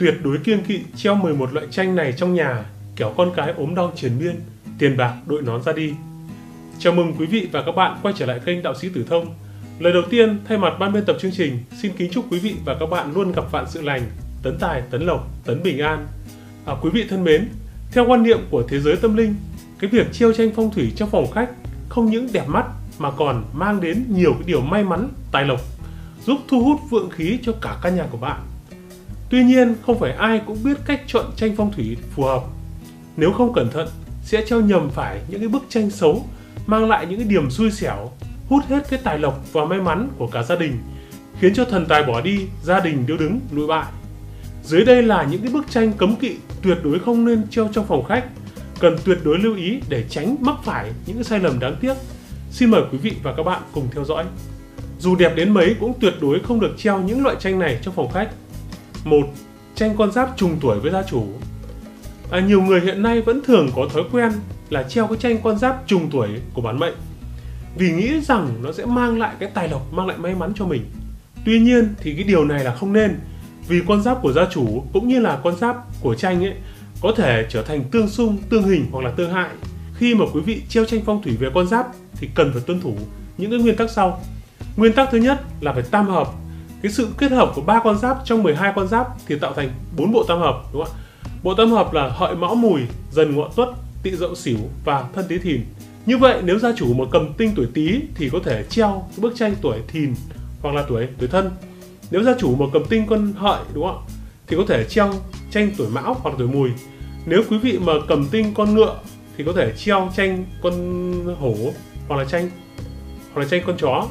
tuyệt đối kiêng kỵ treo 11 loại tranh này trong nhà, kẻo con cái ốm đau triền miên, tiền bạc đội nón ra đi. Chào mừng quý vị và các bạn quay trở lại kênh Đạo Sĩ Tử Thông. Lời đầu tiên, thay mặt ban biên tập chương trình, xin kính chúc quý vị và các bạn luôn gặp vạn sự lành, tấn tài, tấn lộc, tấn bình an. Quý vị thân mến, theo quan niệm của thế giới tâm linh, cái việc treo tranh phong thủy trong phòng khách không những đẹp mắt mà còn mang đến nhiều cái điều may mắn, tài lộc, giúp thu hút vượng khí cho cả căn nhà của bạn. Tuy nhiên, không phải ai cũng biết cách chọn tranh phong thủy phù hợp. Nếu không cẩn thận, sẽ treo nhầm phải những cái bức tranh xấu, mang lại những cái điểm xui xẻo, hút hết cái tài lộc và may mắn của cả gia đình, khiến cho thần tài bỏ đi, gia đình điêu đứng, lụi bại. Dưới đây là những cái bức tranh cấm kỵ tuyệt đối không nên treo trong phòng khách, cần tuyệt đối lưu ý để tránh mắc phải những cái sai lầm đáng tiếc. Xin mời quý vị và các bạn cùng theo dõi. Dù đẹp đến mấy cũng tuyệt đối không được treo những loại tranh này trong phòng khách. 1. Tranh con giáp trùng tuổi với gia chủ. Nhiều người hiện nay vẫn thường có thói quen là treo cái tranh con giáp trùng tuổi của bản mệnh, vì nghĩ rằng nó sẽ mang lại cái tài lộc, mang lại may mắn cho mình. Tuy nhiên thì cái điều này là không nên, vì con giáp của gia chủ cũng như là con giáp của tranh ấy có thể trở thành tương xung, tương hình hoặc là tương hại. Khi mà quý vị treo tranh phong thủy về con giáp thì cần phải tuân thủ những cái nguyên tắc sau. Nguyên tắc thứ nhất là phải tam hợp. Cái sự kết hợp của 3 con giáp trong 12 con giáp thì tạo thành 4 bộ tam hợp, đúng không ạ? Bộ tam hợp là Hợi Mão Mùi, Dần Ngọ Tuất, Tỵ Dậu Sửu và Thân Tý Thìn. Như vậy nếu gia chủ mà cầm tinh tuổi Tý thì có thể treo cái bức tranh tuổi Thìn hoặc là tuổi Thân. Nếu gia chủ mà cầm tinh con Hợi, đúng không ạ, thì có thể treo tranh tuổi Mão hoặc là tuổi Mùi. Nếu quý vị mà cầm tinh con Ngựa thì có thể treo tranh con Hổ hoặc là tranh con chó.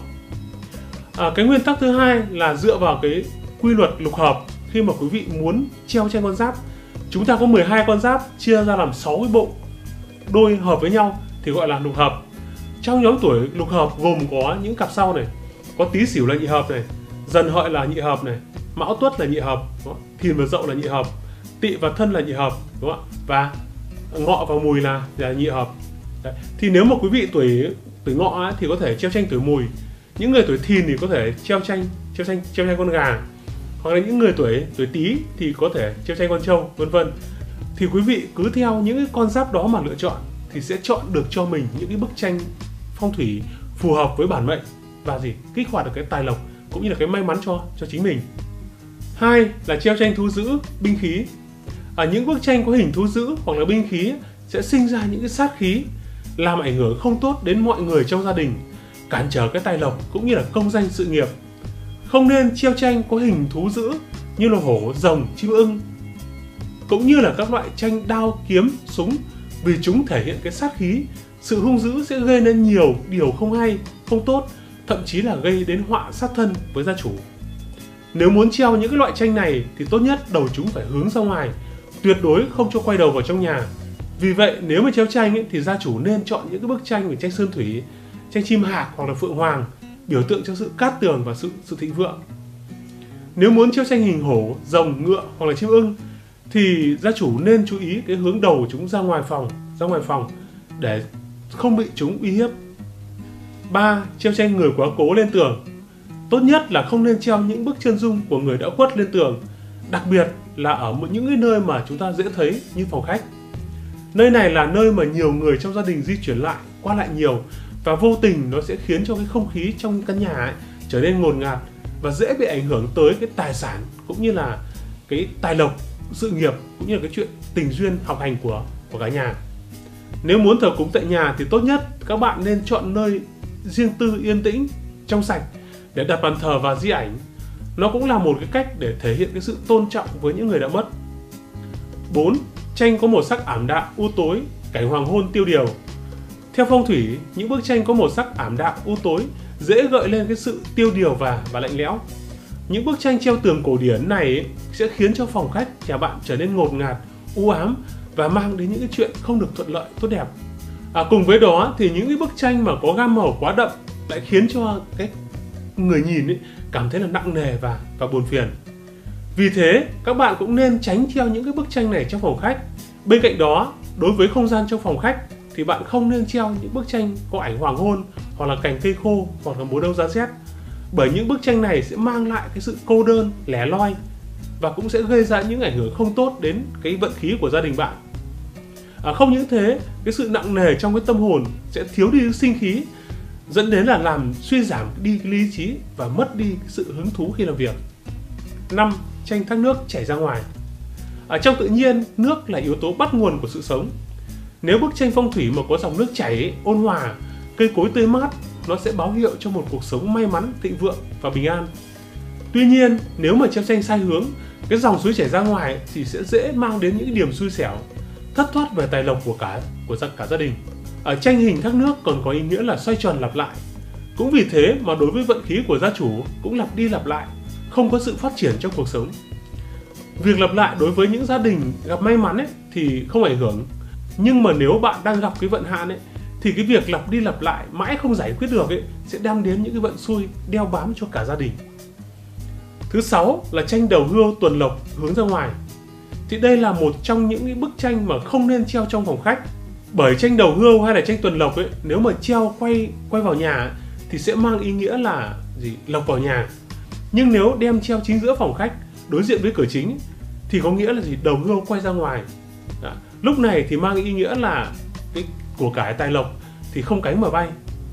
Cái nguyên tắc thứ hai là dựa vào cái quy luật lục hợp. Khi mà quý vị muốn treo tranh con giáp, chúng ta có 12 con giáp chia ra làm 6 cái bộ đôi hợp với nhau thì gọi là lục hợp. Trong nhóm tuổi lục hợp gồm có những cặp sau này: có Tý Sửu là nhị hợp này, Dần Hợi là nhị hợp này, Mão Tuất là nhị hợp, Thìn và Dậu là nhị hợp, Tỵ và Thân là nhị hợp, đúng không ạ? Và Ngọ và Mùi là nhị hợp. Đấy. Thì nếu mà quý vị tuổi Ngọ ấy, thì có thể treo tranh tuổi Mùi. Những người tuổi Thìn thì có thể treo tranh con gà, hoặc là những người tuổi Tý thì có thể treo tranh con trâu, vân vân. Thì quý vị cứ theo những cái con giáp đó mà lựa chọn thì sẽ chọn được cho mình những cái bức tranh phong thủy phù hợp với bản mệnh và kích hoạt được cái tài lộc cũng như là cái may mắn cho chính mình. 2 là treo tranh thú dữ, binh khí. Những bức tranh có hình thú dữ hoặc là binh khí sẽ sinh ra những cái sát khí làm ảnh hưởng không tốt đến mọi người trong gia đình, cản trở cái tài lộc cũng như là công danh sự nghiệp. Không nên treo tranh có hình thú dữ như là hổ, rồng, chim ưng, cũng như là các loại tranh đao, kiếm, súng, vì chúng thể hiện cái sát khí. Sự hung dữ sẽ gây nên nhiều điều không hay, không tốt, thậm chí là gây đến họa sát thân với gia chủ. Nếu muốn treo những cái loại tranh này thì tốt nhất đầu chúng phải hướng ra ngoài, tuyệt đối không cho quay đầu vào trong nhà. Vì vậy nếu mà treo tranh ấy, thì gia chủ nên chọn những cái bức tranh về tranh sơn thủy, tranh chim hạc hoặc là phượng hoàng, biểu tượng cho sự cát tường và sự thịnh vượng. Nếu muốn treo tranh hình hổ, rồng, ngựa hoặc là chim ưng thì gia chủ nên chú ý cái hướng đầu của chúng ra ngoài phòng để không bị chúng uy hiếp. 3. Treo tranh người quá cố lên tường. Tốt nhất là không nên treo những bức chân dung của người đã khuất lên tường, đặc biệt là ở những cái nơi mà chúng ta dễ thấy như phòng khách. Nơi này là nơi mà nhiều người trong gia đình di chuyển lại, qua lại nhiều, và vô tình nó sẽ khiến cho cái không khí trong căn nhà ấy trở nên ngột ngạt và dễ bị ảnh hưởng tới cái tài sản cũng như là cái tài lộc, sự nghiệp cũng như là cái chuyện tình duyên, học hành của cả nhà. Nếu muốn thờ cúng tại nhà thì tốt nhất các bạn nên chọn nơi riêng tư, yên tĩnh, trong sạch để đặt bàn thờ và di ảnh. Nó cũng là một cái cách để thể hiện cái sự tôn trọng với những người đã mất. 4. Tranh có màu sắc ảm đạm, u tối, cảnh hoàng hôn tiêu điều. Theo phong thủy, những bức tranh có màu sắc ảm đạm, u tối dễ gợi lên cái sự tiêu điều và lạnh lẽo. Những bức tranh treo tường cổ điển này sẽ khiến cho phòng khách nhà bạn trở nên ngột ngạt, u ám và mang đến những cái chuyện không được thuận lợi, tốt đẹp. Cùng với đó thì những cái bức tranh mà có gam màu quá đậm lại khiến cho cái người nhìn cảm thấy là nặng nề và buồn phiền. Vì thế các bạn cũng nên tránh treo những cái bức tranh này trong phòng khách. Bên cạnh đó, đối với không gian trong phòng khách thì bạn không nên treo những bức tranh có ảnh hoàng hôn hoặc là cành cây khô hoặc là mùa đông giá rét, bởi những bức tranh này sẽ mang lại cái sự cô đơn, lẻ loi. và cũng sẽ gây ra những ảnh hưởng không tốt đến cái vận khí của gia đình bạn. Không những thế, cái sự nặng nề trong cái tâm hồn sẽ thiếu đi sinh khí, dẫn đến là làm suy giảm đi cái lý trí và mất đi sự hứng thú khi làm việc. 5. Tranh thác nước chảy ra ngoài. Trong tự nhiên, nước là yếu tố bắt nguồn của sự sống. Nếu bức tranh phong thủy mà có dòng nước chảy ôn hòa, cây cối tươi mát, nó sẽ báo hiệu cho một cuộc sống may mắn, thịnh vượng và bình an. Tuy nhiên, nếu mà treo tranh sai hướng, cái dòng suối chảy ra ngoài thì sẽ dễ mang đến những điểm xui xẻo, thất thoát về tài lộc của cả gia đình. Ở tranh hình thác nước còn có ý nghĩa là xoay tròn lặp lại. Cũng vì thế mà đối với vận khí của gia chủ cũng lặp đi lặp lại, không có sự phát triển trong cuộc sống. Việc lặp lại đối với những gia đình gặp may mắn ấy, thì không ảnh hưởng. Nhưng mà nếu bạn đang gặp cái vận hạn ấy, thì cái việc lặp đi lặp lại mãi không giải quyết được ấy, sẽ đem đến những cái vận xui đeo bám cho cả gia đình. Thứ 6 là tranh đầu hươu tuần lộc hướng ra ngoài. Thì đây là một trong những cái bức tranh mà không nên treo trong phòng khách. Bởi tranh đầu hươu hay là tranh tuần lộc ấy, nếu mà treo quay vào nhà thì sẽ mang ý nghĩa là lộc vào nhà. Nhưng nếu đem treo chính giữa phòng khách đối diện với cửa chính thì có nghĩa là đầu hươu quay ra ngoài. Lúc này thì mang ý nghĩa là cái của cải tài lộc thì không cánh mà bay.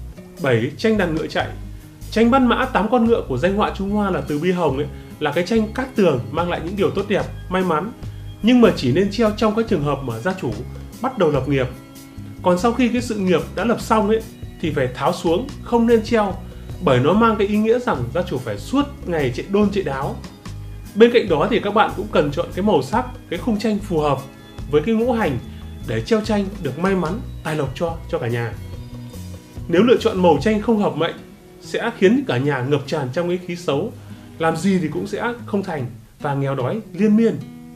7. Tranh đàn ngựa chạy. Tranh Bát Mã 8 con ngựa của danh họa Trung Hoa là Từ Bi Hồng ấy, là cái tranh cát tường mang lại những điều tốt đẹp, may mắn, nhưng mà chỉ nên treo trong các trường hợp mà gia chủ bắt đầu lập nghiệp. Còn sau khi cái sự nghiệp đã lập xong ấy thì phải tháo xuống, không nên treo, bởi nó mang cái ý nghĩa rằng gia chủ phải suốt ngày chạy đôn chạy đáo. Bên cạnh đó thì các bạn cũng cần chọn cái màu sắc, cái khung tranh phù hợp với cái ngũ hành để treo tranh được may mắn, tài lộc cho cả nhà. Nếu lựa chọn màu tranh không hợp mệnh sẽ khiến cả nhà ngập tràn trong cái khí xấu, làm gì thì cũng sẽ không thành và nghèo đói liên miên.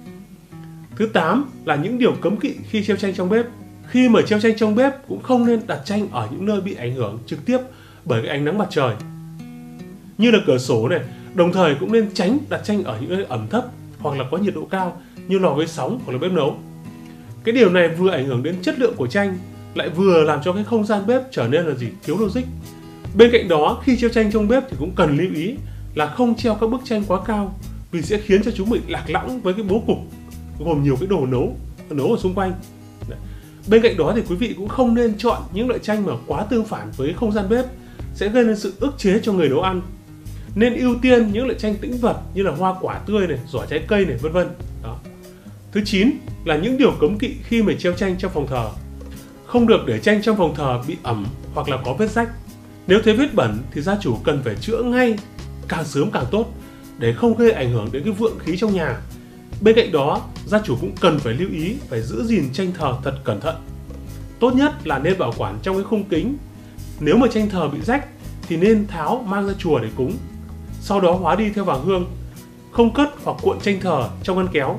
Thứ 8 là những điều cấm kỵ khi treo tranh trong bếp. Khi mà treo tranh trong bếp cũng không nên đặt tranh ở những nơi bị ảnh hưởng trực tiếp bởi cái ánh nắng mặt trời, như là cửa sổ này. Đồng thời cũng nên tránh đặt tranh ở những nơi ẩm thấp hoặc là có nhiệt độ cao như lò với sóng hoặc là bếp nấu. Cái điều này vừa ảnh hưởng đến chất lượng của tranh, lại vừa làm cho cái không gian bếp trở nên là thiếu logic. Bên cạnh đó, khi treo tranh trong bếp thì cũng cần lưu ý là không treo các bức tranh quá cao, vì sẽ khiến cho chúng bị lạc lõng với cái bố cục gồm nhiều cái đồ nấu ở xung quanh. Bên cạnh đó thì quý vị cũng không nên chọn những loại tranh mà quá tương phản với không gian bếp, sẽ gây nên sự ức chế cho người nấu ăn. Nên ưu tiên những loại tranh tĩnh vật như là hoa quả tươi này, giỏ trái cây này, vân vân. Thứ 9 là những điều cấm kỵ khi mà treo tranh trong phòng thờ. Không được để tranh trong phòng thờ bị ẩm hoặc là có vết rách. Nếu thấy vết bẩn thì gia chủ cần phải chữa ngay, càng sớm càng tốt, để không gây ảnh hưởng đến cái vượng khí trong nhà. Bên cạnh đó, gia chủ cũng cần phải lưu ý phải giữ gìn tranh thờ thật cẩn thận. Tốt nhất là nên bảo quản trong cái khung kính. Nếu mà tranh thờ bị rách thì nên tháo mang ra chùa để cúng, sau đó hóa đi theo vàng hương. Không cất hoặc cuộn tranh thờ trong ngăn kéo.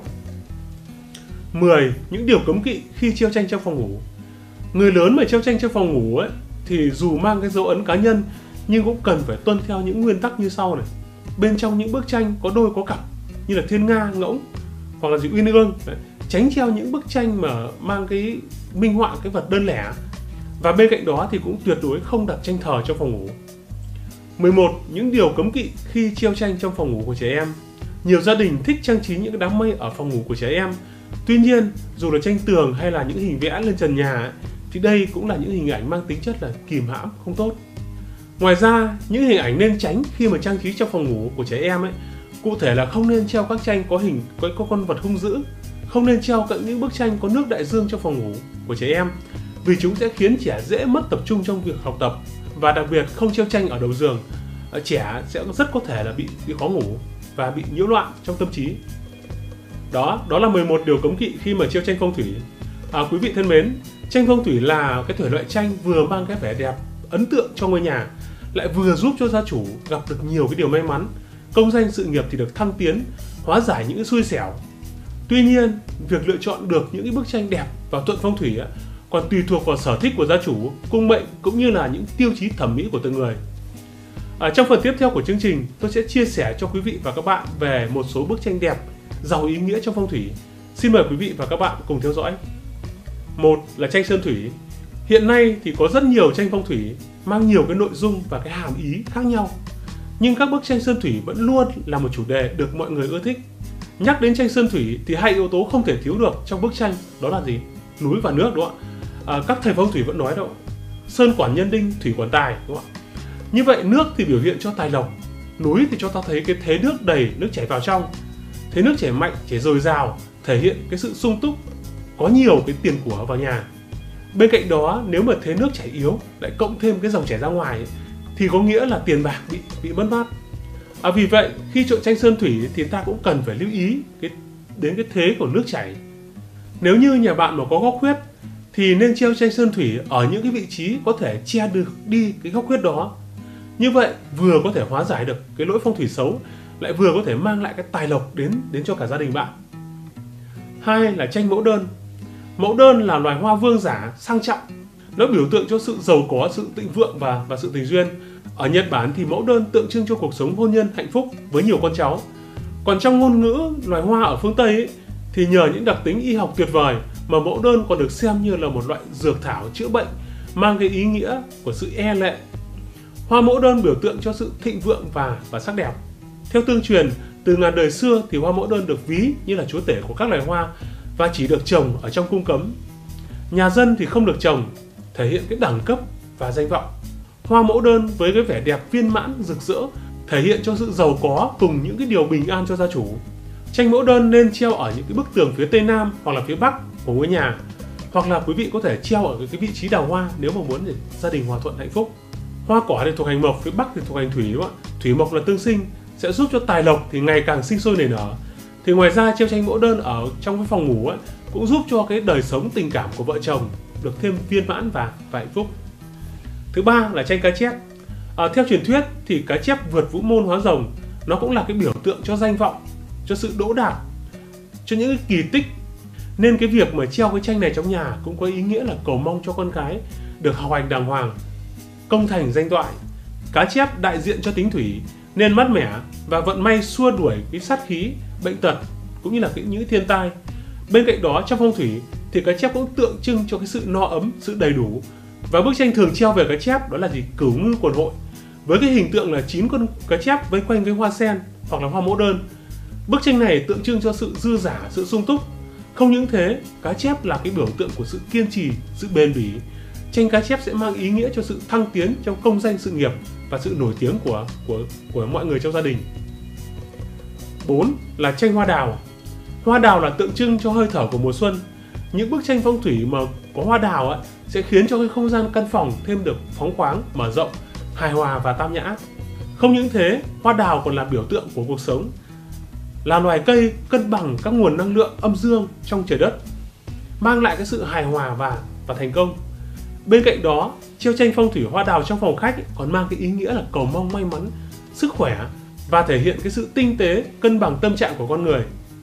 10. Những điều cấm kỵ khi treo tranh trong phòng ngủ. Người lớn mà treo tranh trong phòng ngủ ấy, thì dù mang cái dấu ấn cá nhân nhưng cũng cần phải tuân theo những nguyên tắc như sau này. Bên trong những bức tranh có đôi có cặp như là thiên nga, ngỗng hoặc là uyên ương. Tránh treo những bức tranh mà mang cái minh họa cái vật đơn lẻ. Và bên cạnh đó thì cũng tuyệt đối không đặt tranh thờ trong phòng ngủ. 11. Những điều cấm kỵ khi treo tranh trong phòng ngủ của trẻ em. Nhiều gia đình thích trang trí những đám mây ở phòng ngủ của trẻ em. Tuy nhiên, dù là tranh tường hay là những hình vẽ lên trần nhà thì đây cũng là những hình ảnh mang tính chất là kìm hãm, không tốt. Ngoài ra, những hình ảnh nên tránh khi mà trang trí trong phòng ngủ của trẻ em ấy, cụ thể là không nên treo các tranh có con vật hung dữ, không nên treo cận những bức tranh có nước đại dương trong phòng ngủ của trẻ em, vì chúng sẽ khiến trẻ dễ mất tập trung trong việc học tập. Và đặc biệt không treo tranh ở đầu giường, trẻ sẽ rất có thể là bị khó ngủ và bị nhiễu loạn trong tâm trí. Đó là 11 điều cấm kỵ khi mà treo tranh phong thủy. Quý vị thân mến, tranh phong thủy là cái thể loại tranh vừa mang cái vẻ đẹp, ấn tượng cho ngôi nhà, lại vừa giúp cho gia chủ gặp được nhiều cái điều may mắn, công danh sự nghiệp thì được thăng tiến, hóa giải những cái xui xẻo. Tuy nhiên, việc lựa chọn được những cái bức tranh đẹp và thuận phong thủy còn tùy thuộc vào sở thích của gia chủ, cung mệnh cũng như là những tiêu chí thẩm mỹ của từng người. Trong phần tiếp theo của chương trình, tôi sẽ chia sẻ cho quý vị và các bạn về một số bức tranh đẹp, giàu ý nghĩa trong phong thủy. Xin mời quý vị và các bạn cùng theo dõi. 1 là tranh sơn thủy. Hiện nay thì có rất nhiều tranh phong thủy mang nhiều cái nội dung và cái hàm ý khác nhau. Nhưng các bức tranh sơn thủy vẫn luôn là một chủ đề được mọi người ưa thích. Nhắc đến tranh sơn thủy thì hai yếu tố không thể thiếu được trong bức tranh, đó là gì? Núi và nước, đúng không ạ? Các thầy phong thủy vẫn nói đâu, sơn quản nhân đinh, thủy quản tài, đúng không ạ? Như vậy nước thì biểu hiện cho tài lộc, núi thì cho ta thấy cái thế nước đầy, nước chảy vào trong, thế nước chảy mạnh, chảy dồi dào, thể hiện cái sự sung túc, có nhiều cái tiền của vào nhà. Bên cạnh đó, nếu mà thế nước chảy yếu lại cộng thêm cái dòng chảy ra ngoài ấy, thì có nghĩa là tiền bạc bị mất mát. Vì vậy khi chọn tranh sơn thủy thì ta cũng cần phải lưu ý đến cái thế của nước chảy. Nếu như nhà bạn mà có góc khuyết thì nên treo tranh sơn thủy ở những cái vị trí có thể che được đi cái góc khuyết đó. Như vậy vừa có thể hóa giải được cái lỗi phong thủy xấu, lại vừa có thể mang lại cái tài lộc đến cho cả gia đình bạn. 2 là tranh mẫu đơn. Mẫu đơn là loài hoa vương giả sang trọng, nó biểu tượng cho sự giàu có, sự thịnh vượng và sự tình duyên. Ở Nhật Bản thì mẫu đơn tượng trưng cho cuộc sống hôn nhân hạnh phúc với nhiều con cháu. Còn trong ngôn ngữ loài hoa ở phương Tây ấy, thì nhờ những đặc tính y học tuyệt vời mà mẫu đơn còn được xem như là một loại dược thảo chữa bệnh, mang cái ý nghĩa của sự e lệ. Hoa mẫu đơn biểu tượng cho sự thịnh vượng và sắc đẹp. Theo tương truyền, từ ngàn đời xưa thì hoa mẫu đơn được ví như là chúa tể của các loài hoa và chỉ được trồng ở trong cung cấm. Nhà dân thì không được trồng, thể hiện cái đẳng cấp và danh vọng. Hoa mẫu đơn với cái vẻ đẹp viên mãn rực rỡ, thể hiện cho sự giàu có cùng những cái điều bình an cho gia chủ. Tranh mẫu đơn nên treo ở những cái bức tường phía tây nam hoặc là phía bắc của ngôi nhà, hoặc là quý vị có thể treo ở cái vị trí đào hoa nếu mà muốn để gia đình hòa thuận hạnh phúc. Hoa cỏ thì thuộc hành mộc, phía bắc thì thuộc hành thủy, đúng không ạ? Thủy mộc là tương sinh, sẽ giúp cho tài lộc thì ngày càng sinh sôi nảy nở. Thì ngoài ra treo tranh mẫu đơn ở trong cái phòng ngủ ấy, cũng giúp cho cái đời sống tình cảm của vợ chồng được thêm viên mãn và hạnh phúc. Thứ 3 là tranh cá chép. Theo truyền thuyết thì cá chép vượt vũ môn hóa rồng, nó cũng là cái biểu tượng cho danh vọng, cho sự đỗ đạt, cho những cái kỳ tích. Nên cái việc mà treo cái tranh này trong nhà cũng có ý nghĩa là cầu mong cho con cái được học hành đàng hoàng, công thành danh toại. Cá chép đại diện cho tính thủy nên mát mẻ và vận may xua đuổi cái sát khí, bệnh tật cũng như là những thiên tai. Bên cạnh đó trong phong thủy thì cá chép cũng tượng trưng cho cái sự no ấm, sự đầy đủ. Và bức tranh thường treo về cá chép đó là gì? Cửu ngư quần hội, với cái hình tượng là 9 con cá chép vây quanh với hoa sen hoặc là hoa mẫu đơn. Bức tranh này tượng trưng cho sự dư dả, sự sung túc. Không những thế, cá chép là cái biểu tượng của sự kiên trì, sự bền bỉ. Tranh cá chép sẽ mang ý nghĩa cho sự thăng tiến trong công danh sự nghiệp và sự nổi tiếng của mọi người trong gia đình. 4 là tranh hoa đào. Hoa đào là tượng trưng cho hơi thở của mùa xuân. Những bức tranh phong thủy mà có hoa đào ấy, sẽ khiến cho cái không gian căn phòng thêm được phóng khoáng, mở rộng, hài hòa và tam nhã. Không những thế, hoa đào còn là biểu tượng của cuộc sống, là loài cây cân bằng các nguồn năng lượng âm dương trong trời đất, mang lại cái sự hài hòa và thành công. Bên cạnh đó, treo tranh phong thủy hoa đào trong phòng khách còn mang cái ý nghĩa là cầu mong may mắn, sức khỏe và thể hiện cái sự tinh tế, cân bằng tâm trạng của con người.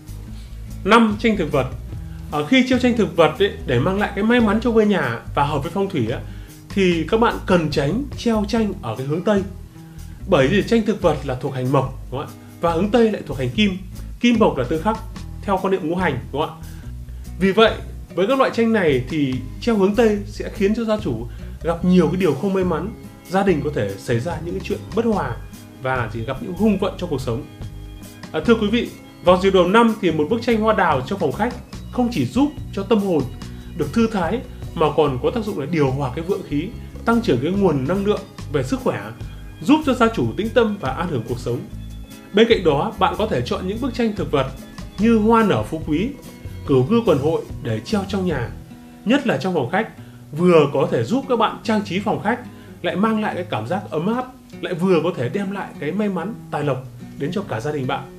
5. Tranh thực vật. Khi treo tranh thực vật ấy, để mang lại cái may mắn cho ngôi nhà và hợp với phong thủy ấy, thì các bạn cần tránh treo tranh ở cái hướng Tây. Bởi vì tranh thực vật là thuộc hành mộc, đúng không ạ? Và hướng Tây lại thuộc hành kim. Kim mộc là tương khắc theo quan niệm ngũ hành, đúng không ạ? Vì vậy, với các loại tranh này thì treo hướng Tây sẽ khiến cho gia chủ gặp nhiều cái điều không may mắn, gia đình có thể xảy ra những cái chuyện bất hòa và gặp những hung vận trong cuộc sống. Thưa quý vị, vào dịp đầu năm thì một bức tranh hoa đào trong phòng khách không chỉ giúp cho tâm hồn được thư thái mà còn có tác dụng là điều hòa cái vượng khí, tăng trưởng cái nguồn năng lượng về sức khỏe, giúp cho gia chủ tĩnh tâm và an hưởng cuộc sống. Bên cạnh đó, bạn có thể chọn những bức tranh thực vật như hoa nở phú quý, cửu ngư quần hội để treo trong nhà, nhất là trong phòng khách, vừa có thể giúp các bạn trang trí phòng khách, lại mang lại cái cảm giác ấm áp, lại vừa có thể đem lại cái may mắn, tài lộc đến cho cả gia đình bạn.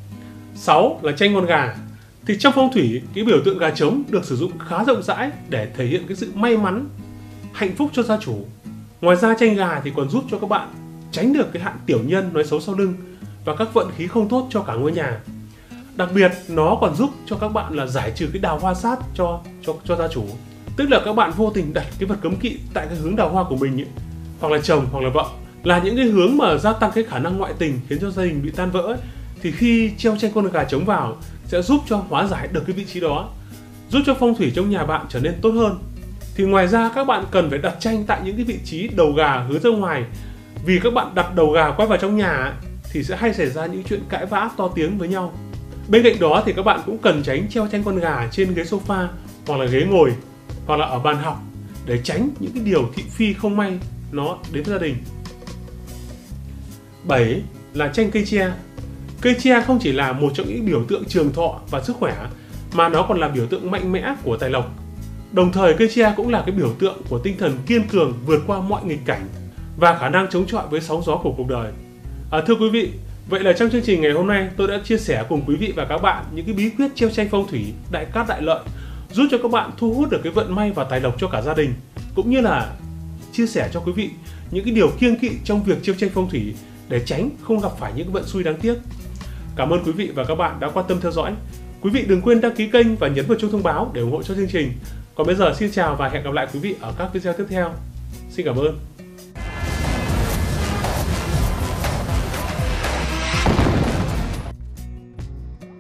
6 là tranh con gà. Thì trong phong thủy, cái biểu tượng gà trống được sử dụng khá rộng rãi để thể hiện cái sự may mắn, hạnh phúc cho gia chủ. Ngoài ra tranh gà thì còn giúp cho các bạn tránh được cái hạn tiểu nhân nói xấu sau lưng và các vận khí không tốt cho cả ngôi nhà. Đặc biệt nó còn giúp cho các bạn là giải trừ cái đào hoa sát cho gia chủ. Tức là các bạn vô tình đặt cái vật cấm kỵ tại cái hướng đào hoa của mình ấy, hoặc là chồng hoặc là vợ, là những cái hướng mà gia tăng cái khả năng ngoại tình khiến cho gia đình bị tan vỡ ấy. Thì khi treo tranh con gà trống vào sẽ giúp cho hóa giải được cái vị trí đó, giúp cho phong thủy trong nhà bạn trở nên tốt hơn. Thì ngoài ra các bạn cần phải đặt tranh tại những cái vị trí đầu gà hướng ra ngoài, vì các bạn đặt đầu gà quay vào trong nhà thì sẽ hay xảy ra những chuyện cãi vã to tiếng với nhau. Bên cạnh đó thì các bạn cũng cần tránh treo tranh con gà trên ghế sofa hoặc là ghế ngồi hoặc là ở bàn học để tránh những cái điều thị phi không may nó đến với gia đình. 7 là tranh cây tre. Cây tre không chỉ là một trong những biểu tượng trường thọ và sức khỏe mà nó còn là biểu tượng mạnh mẽ của tài lộc. Đồng thời cây tre cũng là cái biểu tượng của tinh thần kiên cường vượt qua mọi nghịch cảnh và khả năng chống chọi với sóng gió của cuộc đời. Thưa quý vị, vậy là trong chương trình ngày hôm nay tôi đã chia sẻ cùng quý vị và các bạn những cái bí quyết treo tranh phong thủy đại cát đại lợi, giúp cho các bạn thu hút được cái vận may và tài lộc cho cả gia đình, cũng như là chia sẻ cho quý vị những cái điều kiêng kỵ trong việc treo tranh phong thủy để tránh không gặp phải những vận xui đáng tiếc. Cảm ơn quý vị và các bạn đã quan tâm theo dõi. Quý vị đừng quên đăng ký kênh và nhấn vào chuông thông báo để ủng hộ cho chương trình. Còn bây giờ xin chào và hẹn gặp lại quý vị ở các video tiếp theo. Xin cảm ơn.